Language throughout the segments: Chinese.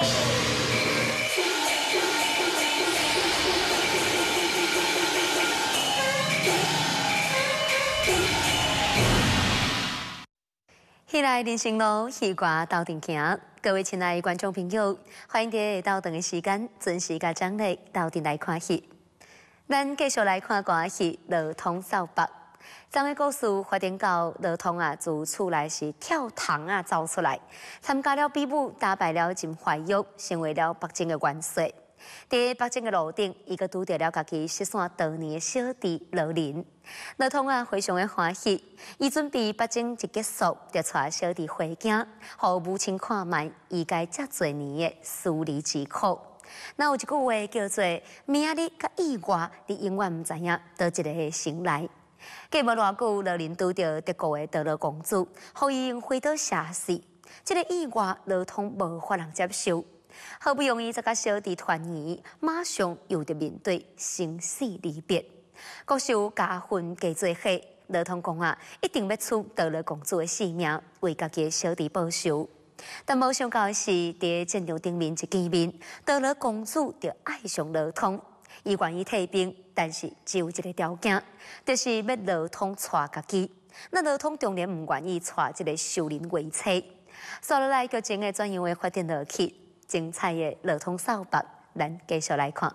起来人生路，戏歌斗阵行。各位亲爱的观众朋友，欢迎在斗阵的时间准时甲张力斗阵来看戏。咱继续来看歌戏《罗通扫白》。这个故事发展到罗通自厝内是跳塘走出来，参加了比武，打败了金怀玉，成为了北京的元帅。在北京的路顶，伊个拄到了家己失散多年的小弟罗林。罗通非常的欢喜，伊准备北京一结束，就带小弟回家，互母亲看卖伊家遮侪年的思离之苦。那有一句话叫做“明日甲意外，你永远唔知影倒一个会醒来”。过无偌久，罗林拄到德国的德罗公主，互伊用飞刀射死。这个意外，罗通无法人接受。好不容易才甲小弟团圆，马上又得面对生死离别。国手加分加做伙，罗通讲一定要出德罗公主的性命，为家己的小弟报仇。但无想到的是，伫战场顶面一见面，德罗公主就爱上罗通，伊愿意退兵，但是只有一个条件，就是要罗通娶家己。那罗通当然唔愿意娶这个秀人为妻。所以来，剧情的转样会发展落去。精彩的罗通扫白，咱继续来看。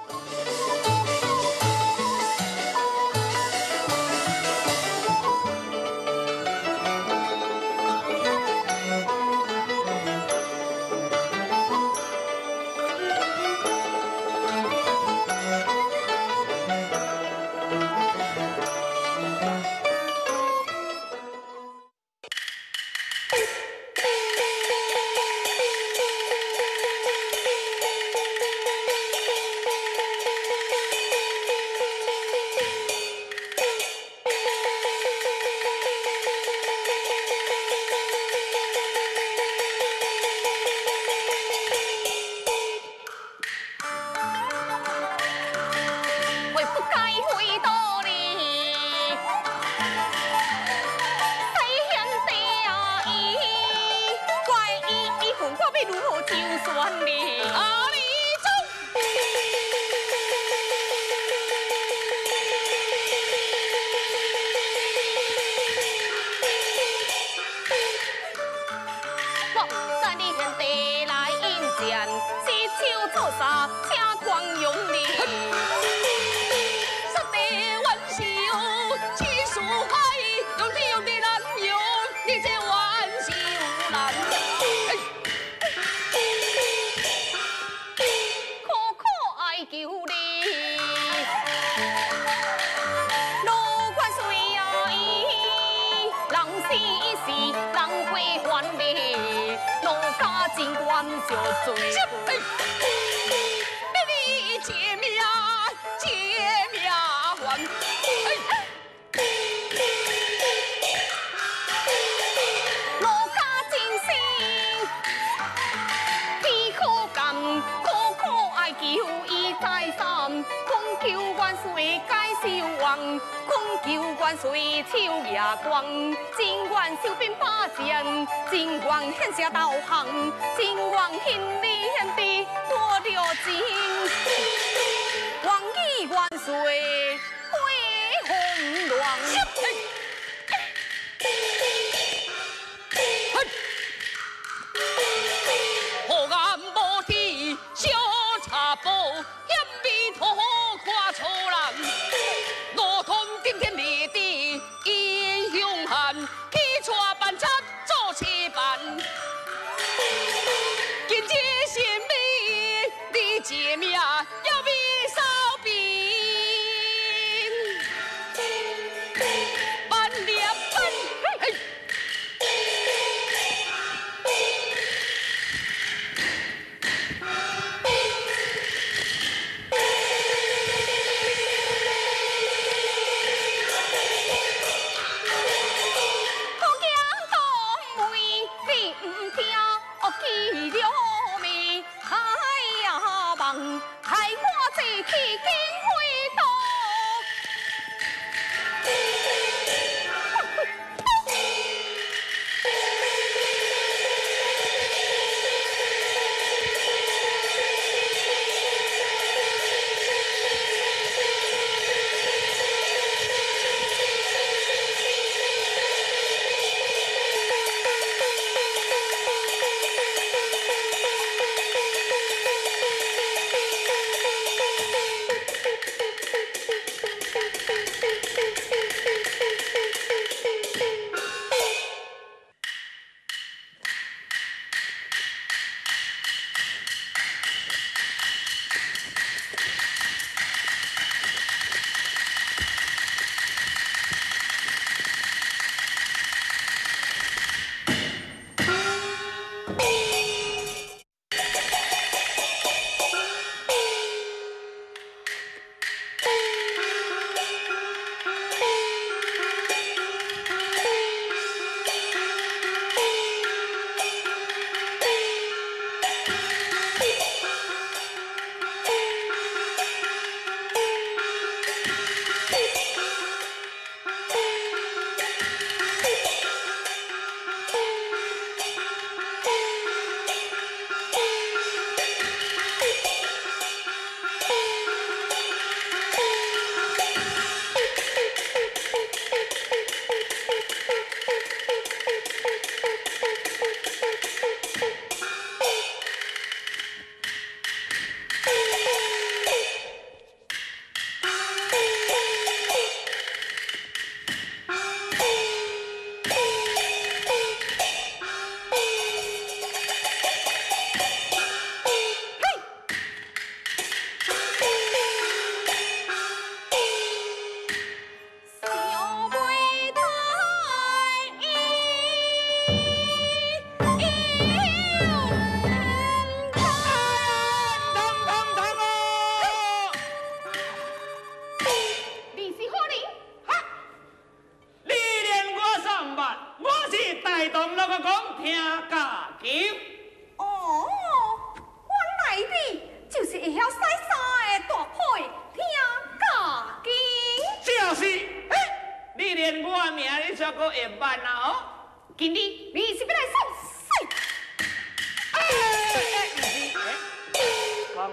金光献下道行，金光献礼献地多了情，王义万岁恢弘光。河岸无地小茶煲，险比土看粗人。罗通顶天立地英雄汉，起错办差。七班，今日新米，你解命要比烧饼。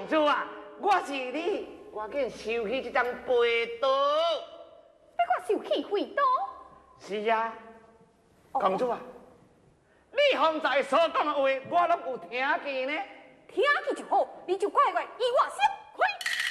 公主啊，我是你，赶紧收起这张飞刀。 要我受气回刀？ 是啊，公主啊，你方才所讲的话，我拢有听见呢。 听见就好，你就快快与我相会。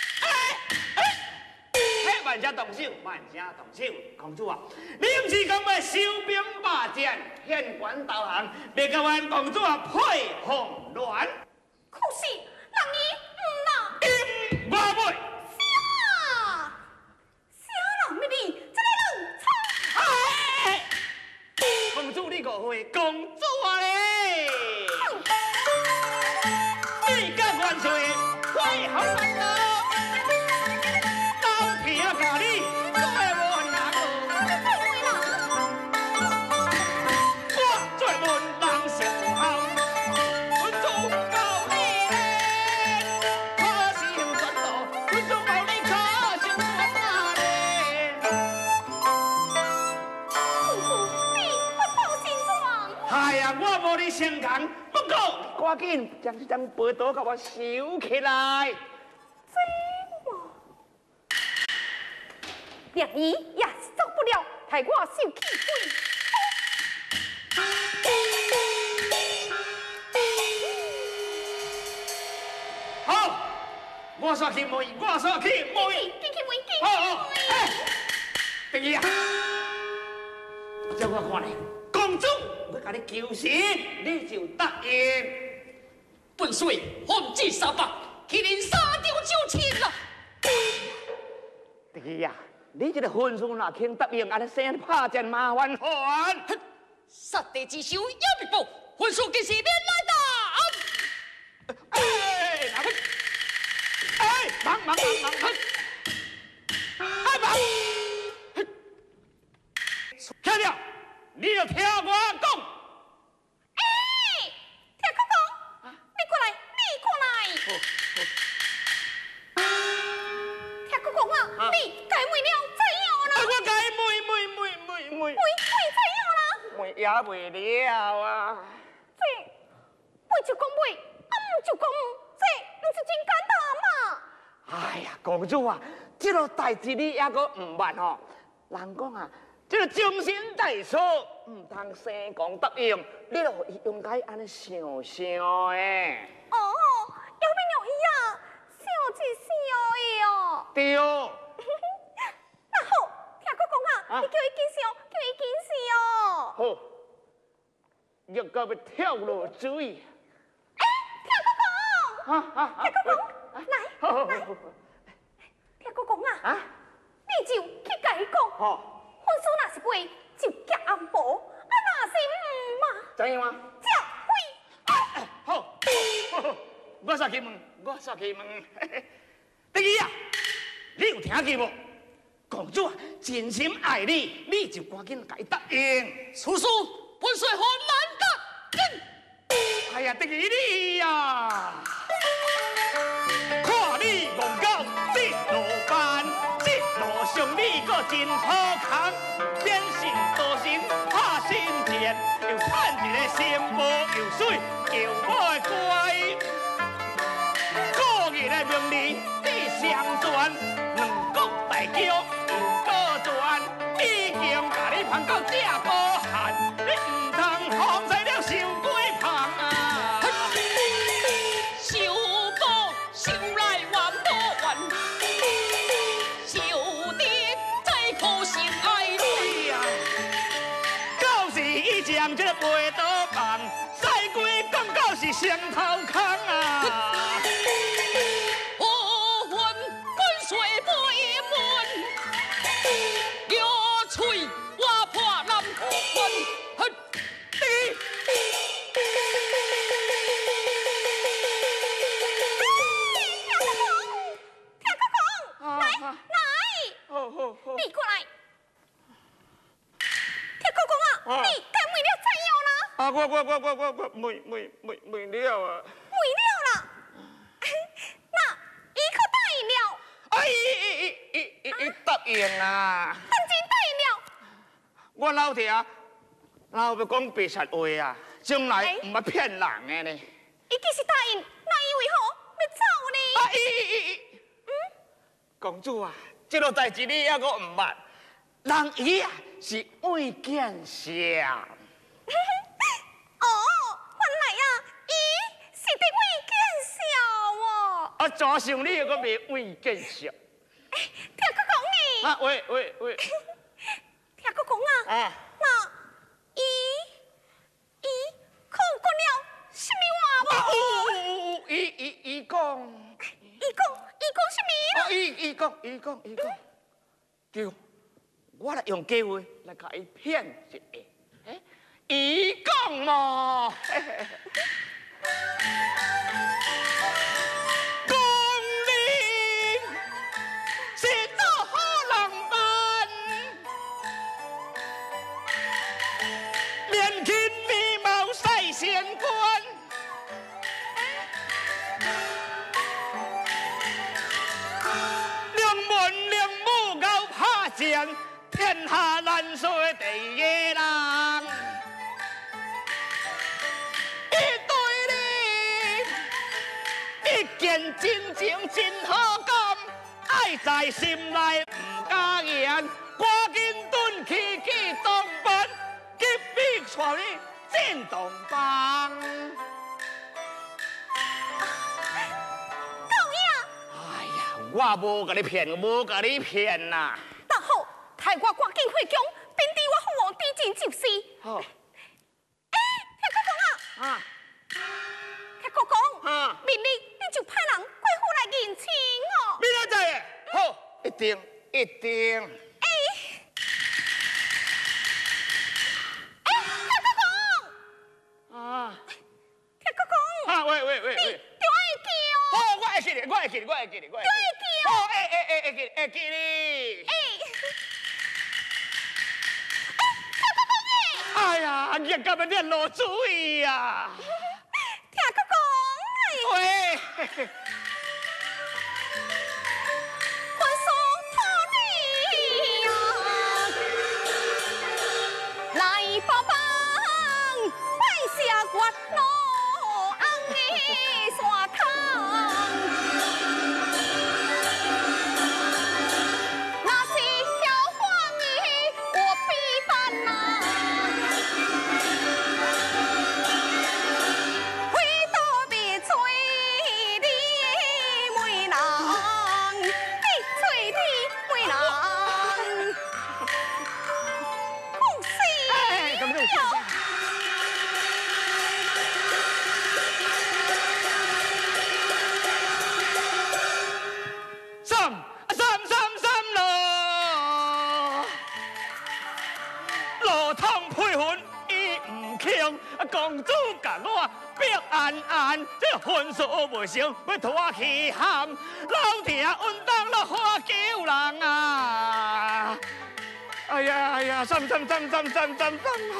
慢些动手，慢些动手，公主啊，你不是讲要收兵霸占、献官投降，要甲阮公主啊配红鸾？ 可是人伊唔啦， 我袂。 啥人要你这个冷场？ 公主你误会公主啊咧！你甲元帅配红鸾咯？相同，不过赶紧将这张飞刀给我收起来。 梁姨也是走不了，害我受气回。好，我煞去问，我煞去问。好，第二啊，叫我看咧，公主。我甲你求情，你就答应。 本帅奉旨三百，去年3朝就寝啦。 第二啊，你这个婚事若肯答应，安尼生拍战麻烦还。 杀敌之手也未报，婚事既是免来打。 忙！听着，你要听我讲。 你过来！听我讲啊，你改问了怎样啦？ 我改问怎样啦？ 问也未了啊！ 这问就讲问，唔就讲唔，这唔是真简单嘛？ 哎呀，公主啊，这个代志你也个唔捌吼。人讲啊，这个终身大事唔通先讲答应，你就应该安尼想想诶。 哦，要变了伊啊，想一想哦。 对。 那好，听我讲啊，你叫伊紧想，哦。 好，又到要跳落水。 听我讲。听我讲，来，听我讲啊。你就去甲伊讲。 好。 婚事若是过，就结安保；若是唔嘛， 怎样啊？ 这回。 好，我煞去问。第二啊，你有听见无？公主啊，真心爱你，你就赶紧甲伊答应。 此事本帅何难答应？ 哎呀，第二你呀，看你憨狗这路办，这路上你个真好康，变性多心怕心田，又盼一个心无油水，叫我乖。个日的名利必相传，两国大桥又个传，已经把你捧到这个汉，你唔通放在了受几旁啊！ 受报受来还不还，受敌再可心爱你啊！ 到时伊将这个背刀棒，赛龟讲到是上头空啊！ 你过来，听我讲啊，你该问了怎样啦？ 啊，我问了啊。 问了啦，那伊可答应了？ 哎，伊答应啊！ 真答应了？ 我老弟啊，老要讲白实话啊，将来唔捌骗人的呢。 伊既是答应，那伊为何要走呢？ 公主啊，这落代志你还阁唔捌？人伊啊是为见相。 哦，原来啊，伊是伫为见笑哦。 啊，怎想你又阁未为见相？ 听我讲呢。 啊，喂， 听我讲啊。那伊讲了什么话无？ 伊讲。 伊讲什么啊？ 伊讲，叫我来用机会来甲伊骗一下。伊讲嘛，讲你是做好人办，年轻美貌赛仙官。天下难说第一个人，伊对你一见真情真好感，爱在心内不敢言，赶紧转去当班，急逼带你进洞房。 狗呀！ 哎呀，我无甲你骗呐！ 那好。害我赶紧回宫，并替我父王抵尽就是。 好。 听我讲啊！听我讲，明日你就派人过府来认亲哦。 明仔载好，一定。 听我讲。 啊！ 听我讲。 啊，喂！ 你就爱记哦。 好，我会记你。 就爱记哦。 好，会记你。哎呀，日今日你落注意呀！ 听我讲， 喂， 我说讨你呀，来帮帮，快下骨路，红的山坑。那是小黄鱼，我必办呐。 公主甲我逼安，这分数袂成，要拖我去喊，老爹运动了花救人啊！哎呀，三啊！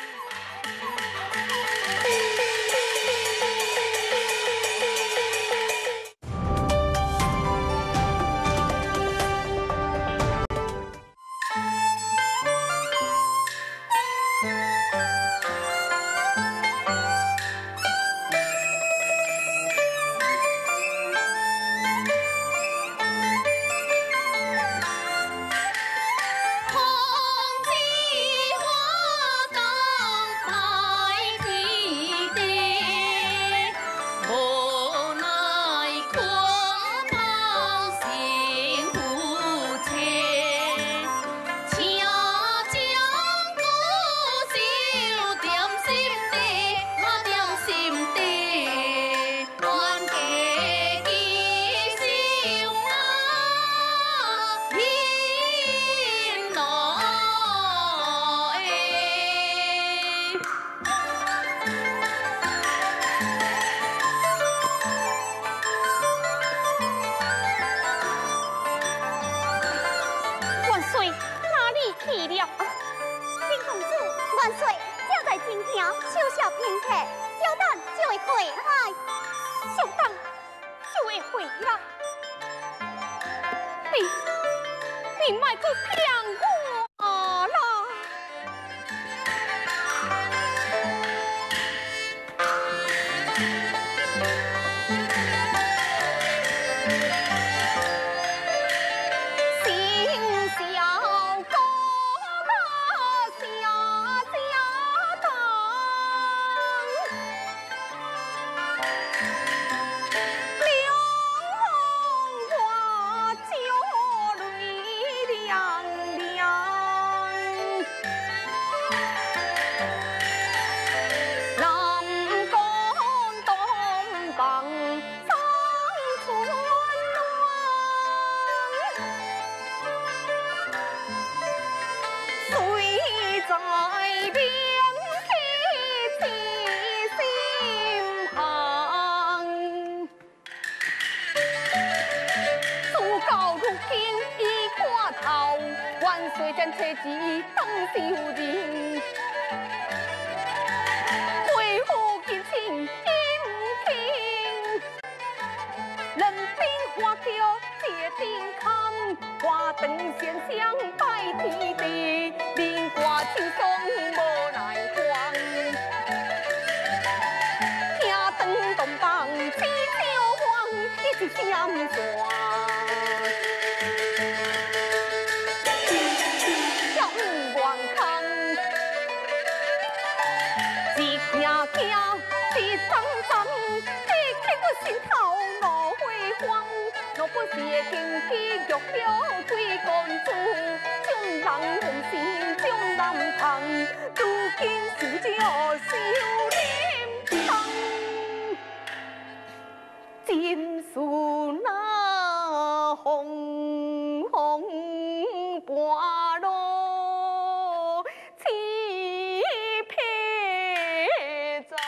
你卖去骗我啦！ 水战车子当小人，恢复激情应情，人兵花轿接定康，花灯线香拜天地，灵歌轻松无奈慌，听灯动棒起小黄，一起闪闪。我是经济玉了几竿子，将人红心将人疼，如今是这少年郎，尽数那红红半路起篇章。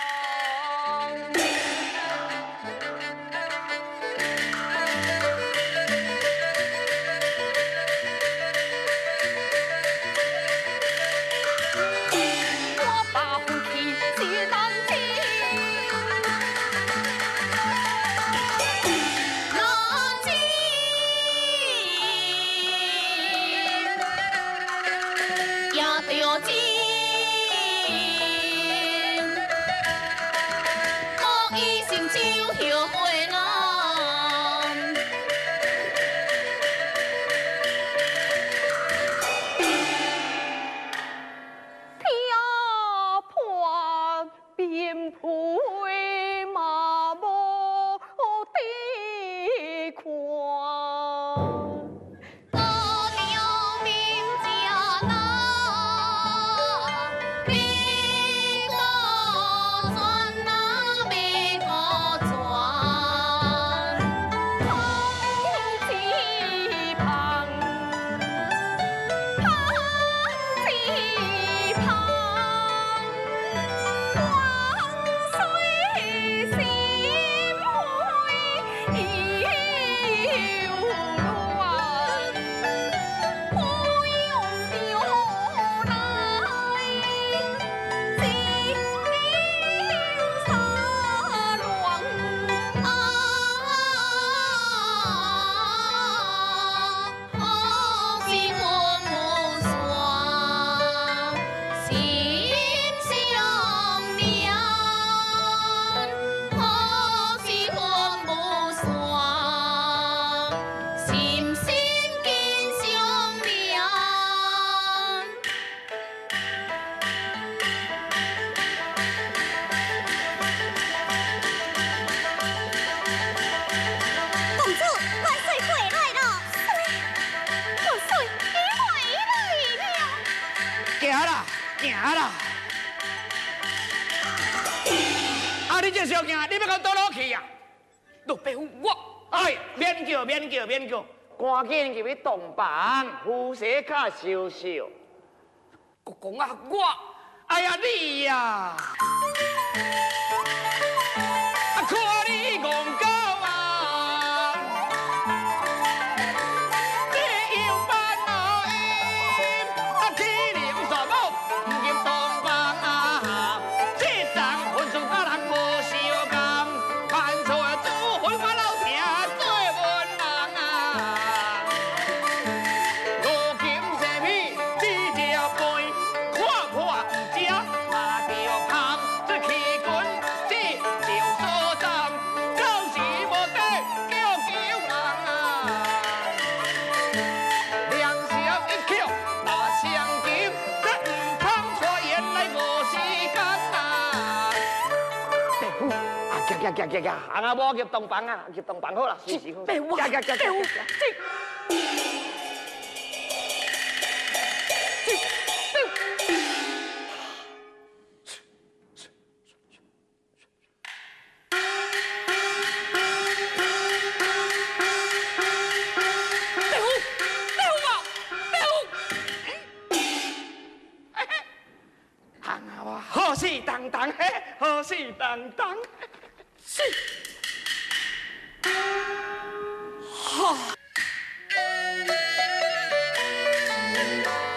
你这小囝，你要到倒落去呀？ 老伯父，我哎，免叫，赶紧入去洞房，夫妻卡烧烧。 国公啊，我哎呀，你呀，看你憨狗啊，你又扮老鹰，起灵耍宝，不入洞房啊，这张混顺甲人无相共，犯错主回我老天做文人啊，如今生米只条背，看破不食嘛着香，这气棍这就所长，到时无得叫救人啊，良心一扣那相金，这唔通拖延来无时间啊！伯父啊，行，行啊，无入洞房啊，入洞房好啦，随时好。 伯父， 行。好事当当，好事当当，是。好。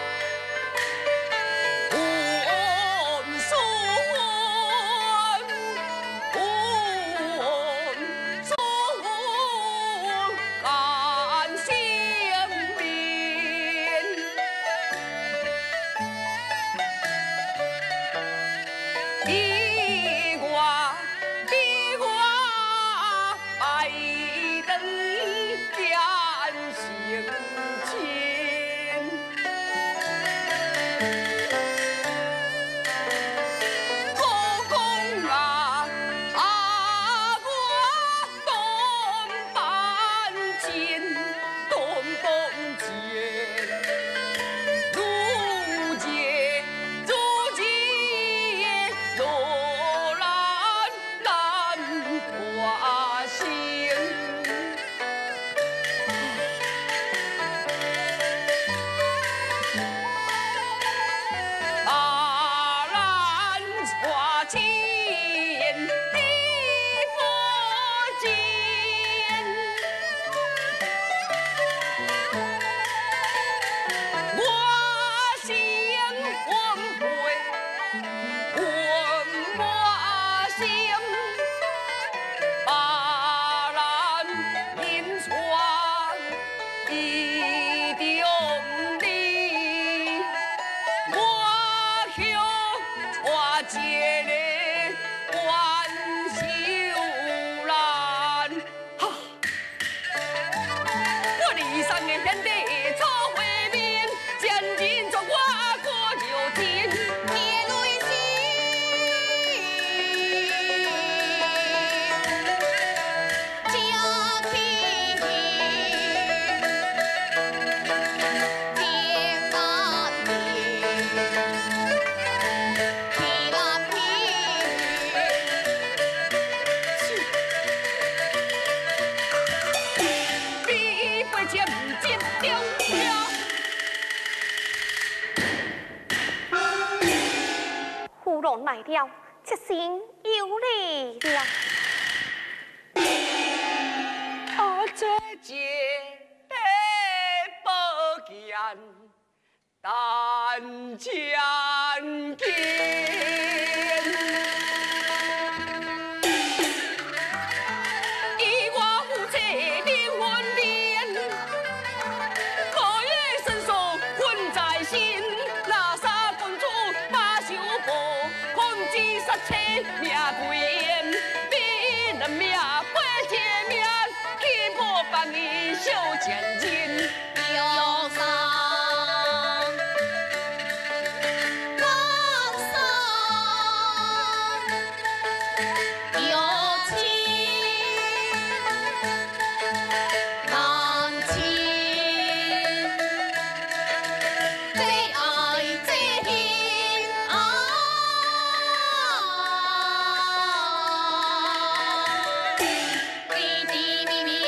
来了，切心有礼了。 姐姐不见，但见见。一寡夫妻灵魂连，可愿深锁魂在心。那杀公主把修婆，恐惧杀妻命归烟，比人命归姐命。把你修前进，忧伤，悲伤，有情，难情，最爱最恨啊！滴滴咪咪。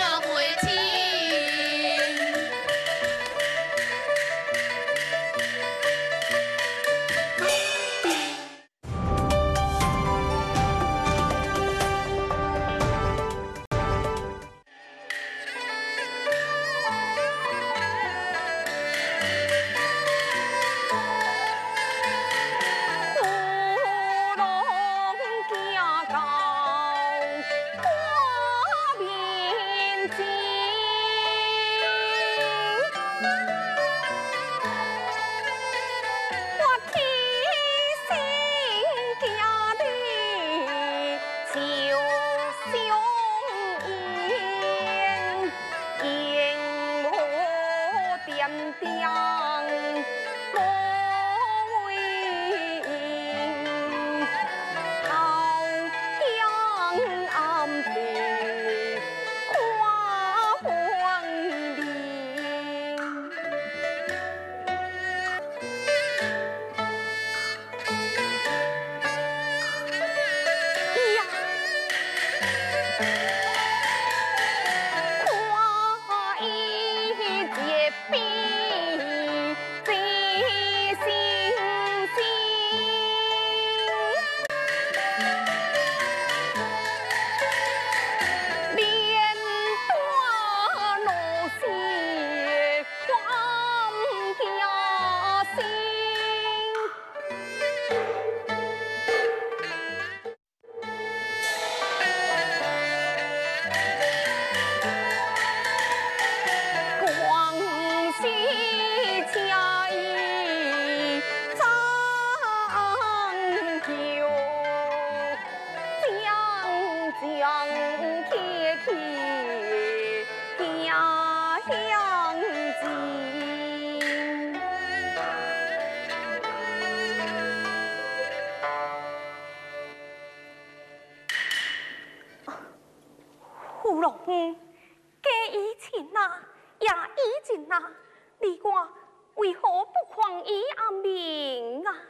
你我为何不狂以安民啊？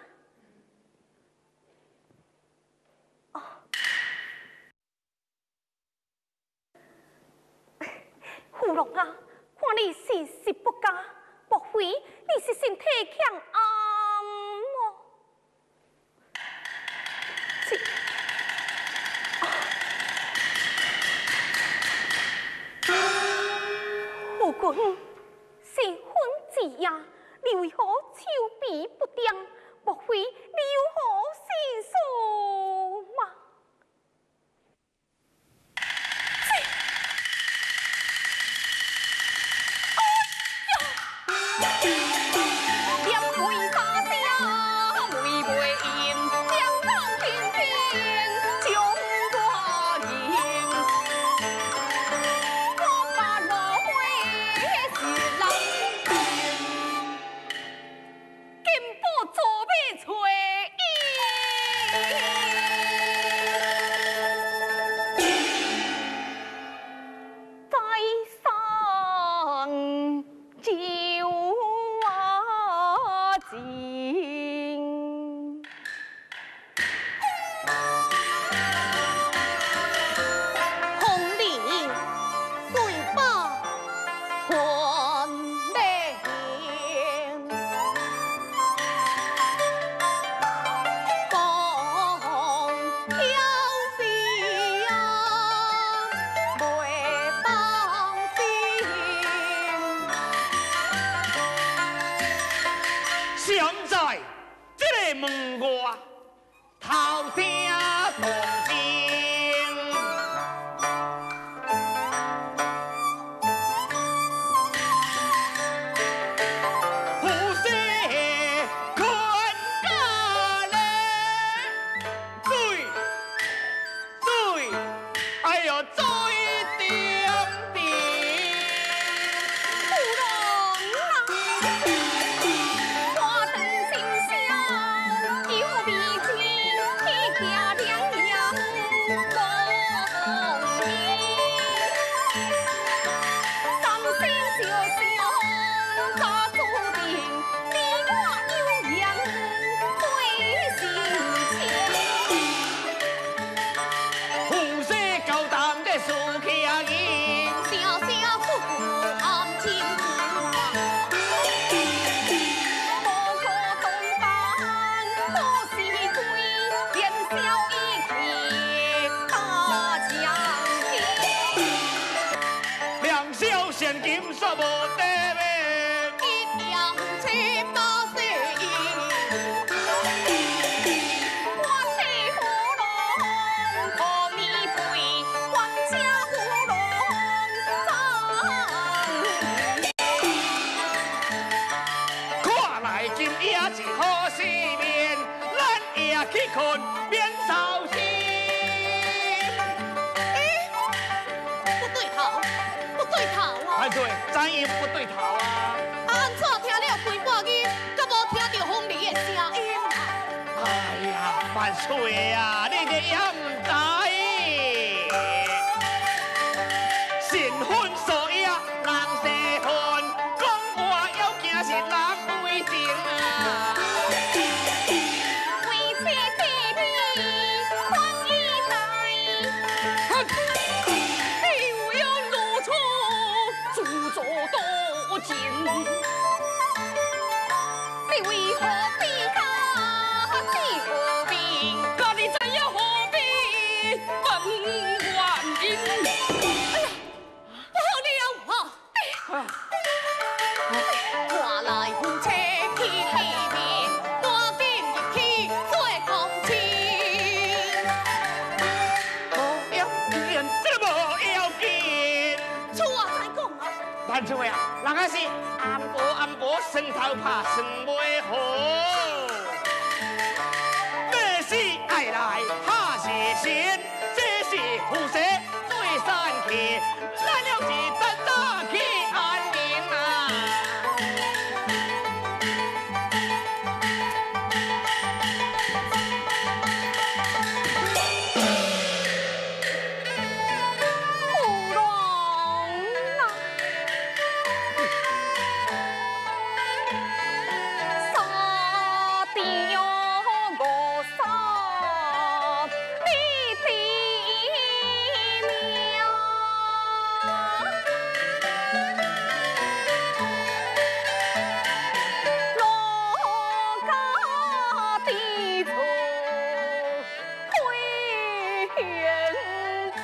胡龙啊，看你事事不佳，莫非你是身体强暗么？夫君，新婚之夜，你为何手臂不定？莫非你有何心事吗？ 现金煞无地面。 一样七八岁，我是胡龙，可你配还家胡龙看来今夜是好时面，咱夜去困免操心。 不对头，不对头啊！ 安怎？怎样不对头啊？ 安怎听了规半日，敢无听到风儿的声音啊？ 哎呀，万岁啊！你这也唔知，新婚所约人生分，讲话要惊是人为情啊！ 为妻替你宽衣带，你有要如初自作多情，你为何比他只无名？ 家己知影何必问原因？ 不好了啊！看来夫妻去体面，赶紧入去做公亲。 无要紧，这无要紧。 厝啊，再讲啊！ 万岁啊，人家是安保算头拍算袂好，要死爱来怕是神，这是负责最散去，咱了是早早去安宁啊。 胡乱啊！沙雕我沙，你的苗。罗家的厝会现情，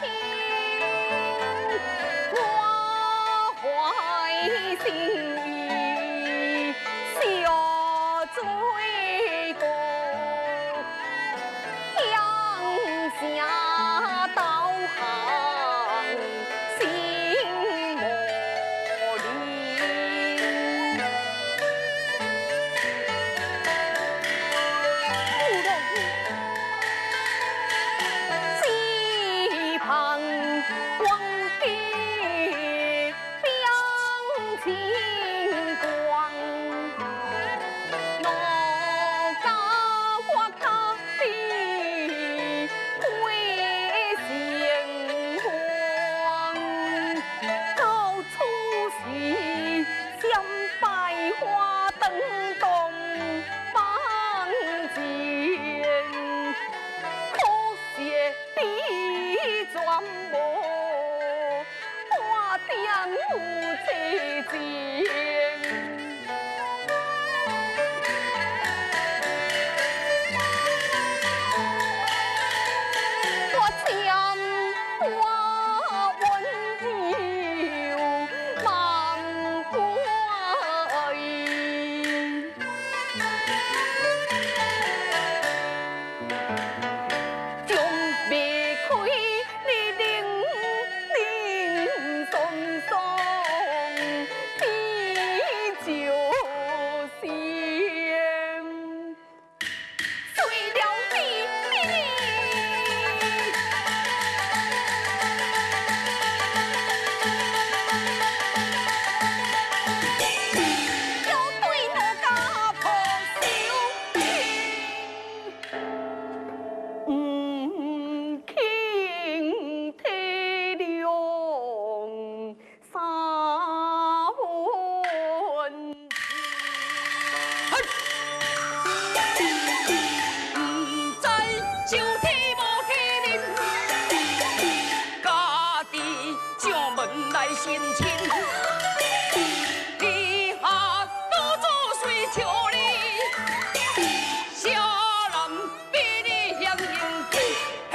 我怀心意小追过，乡下导航心无力。只盼望见两情光，我家我家的会成荒，到处是想百花灯动放箭。可惜你全无花点有切情，我欠我温柔万倍，将别开你冷冷松松啤酒香，碎了你。要对我家破手情，轻体谅三分不知上天无欺人，家己上门来申请。你下多做随笑你，小人比你嫌人气。嘿，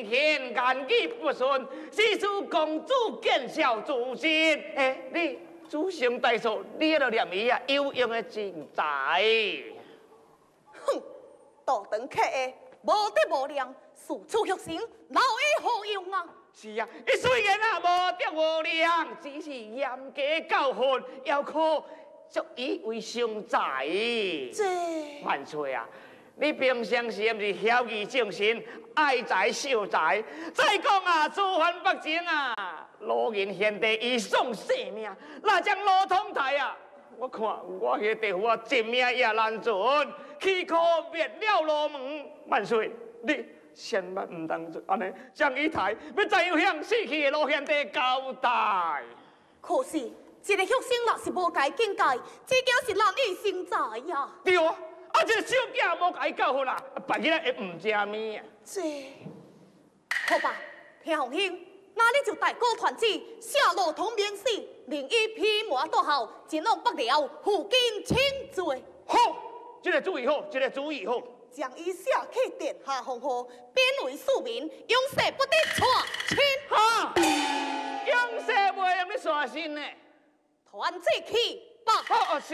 明显言语不顺，使主公主见笑诛心。你主行大错，你迄个念伊啊，有用的真才。 哼，倒长客的，无德无量，四处学生，留伊何用啊？ 是啊，伊虽然啊无德无良，只是严格教训，要可足以为上才。 这万岁啊！你平常时毋是晓义正心，爱才秀才。再讲啊，诸番北京啊，罗仁贤弟以送性命，那将罗通台啊，我看我迄地府啊，性命也难存，岂可灭了罗门？万岁，你千万唔当安尼将伊抬，要怎样向死去的罗贤弟交代？ 可是一个学生若是无该境界，这叫是难以成才呀。 对啊，啊这个小囝无甲伊教训啦，办起来会唔食面啊？ 这好吧，听洪兄，那你就代歌团子下路通免死，令伊披麻戴孝，前往北辽负荆请罪。 好，这个主意好，这个主意好。 将伊写去殿下封号，贬为庶民，永世不得娶亲。 哈，永世袂用你刷新呢。 团子去吧。 好，是。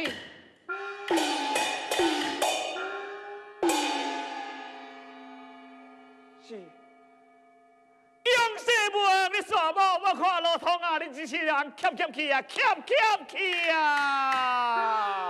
是。永世袂用你刷某，我看路通啊，你只是人欠去啊，欠去啊。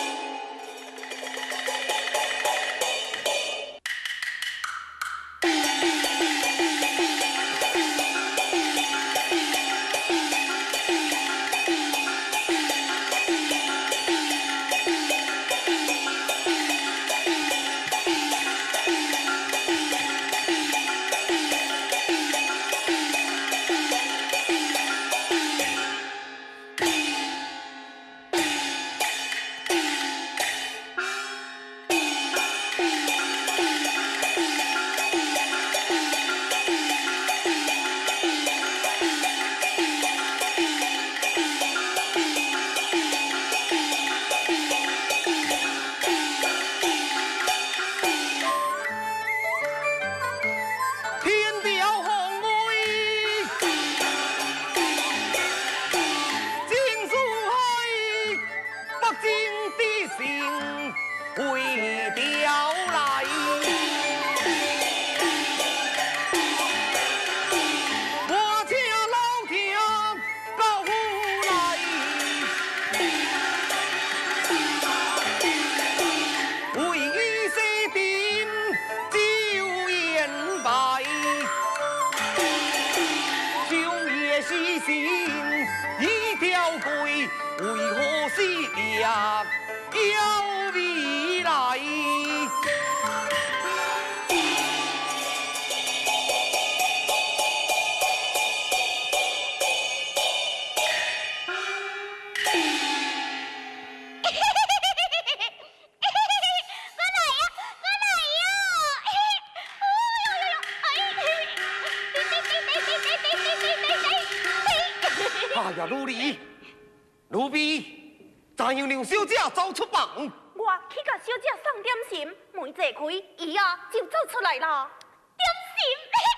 哎呀，卢比，怎样让小姐走出房？ 我去甲小姐送点心，门一开，伊啊就走出来了。点心，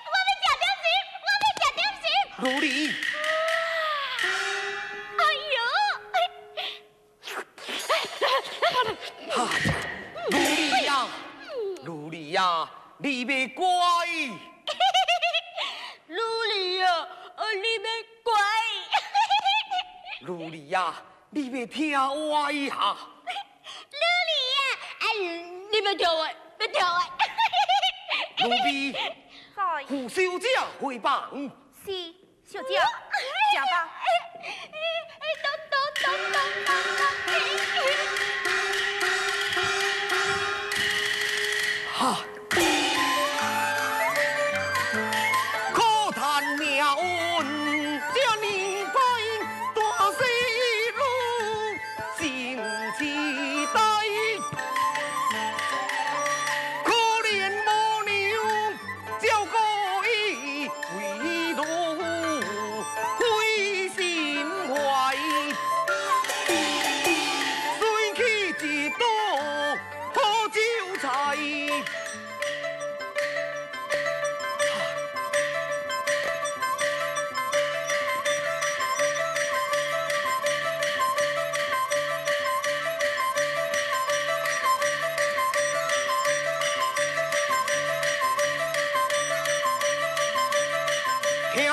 我要吃点心，我要吃点心。 卢里， 哎呦， 卢里呀，卢里呀，你别乖。 卢里呀，你别乖。 卢里呀，你别听我一下。 你别跳我，别跳我。 卢比， 在胡小姐回房。 是，小姐，吃吧。 哈，可叹妙恩这年辈大细路，心期待。可怜母娘照顾伊，为奴灰心怀。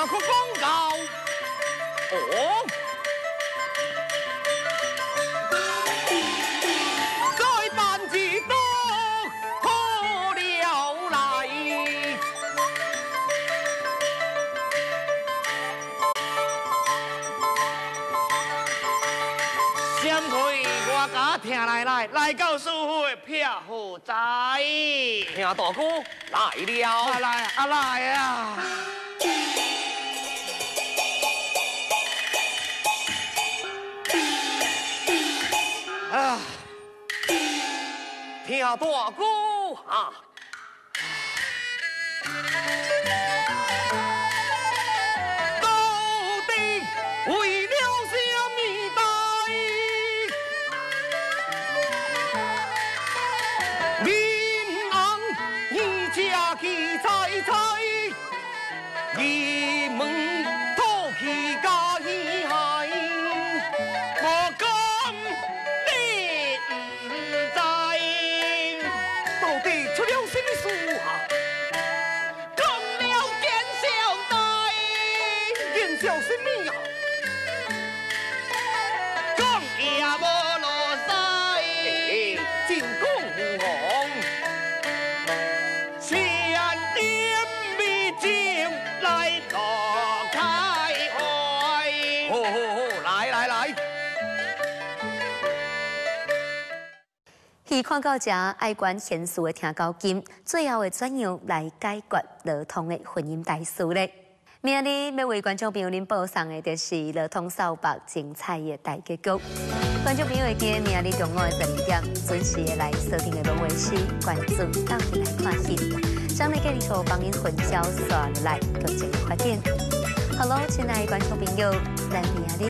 可公告。哦。 听来到师傅的票何在？ 听大哥来了， 来啊！啊！ 听大哥啊！ 到底为了什么代？ 去猜猜，一门土气加一海，我讲你唔知，到底出了什么事啊？讲了见小弟，见小什么呀？讲也无落西，真讲红。 戏看到这，爱观贤淑的听到今，最后会怎样来解决乐通的婚姻大事呢？明日要为观众朋友您播送的就是乐通扫白精彩的大结局。观众朋友会记得明日中午的12点准时的来锁定的龙卫视，关注到底来看戏。将来给你所帮您混淆刷来，各节发展。Hello， 亲爱的观众朋友，咱明日。